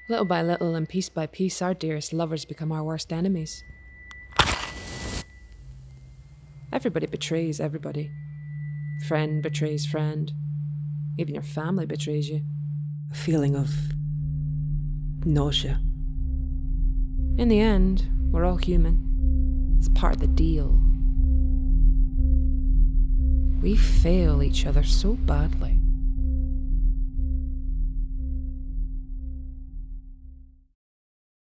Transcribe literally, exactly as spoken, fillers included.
Little by little and piece by piece, our dearest lovers become our worst enemies. Everybody betrays everybody. Friend betrays friend. Even your family betrays you. A feeling of nausea. In the end, we're all human. It's part of the deal. We fail each other so badly.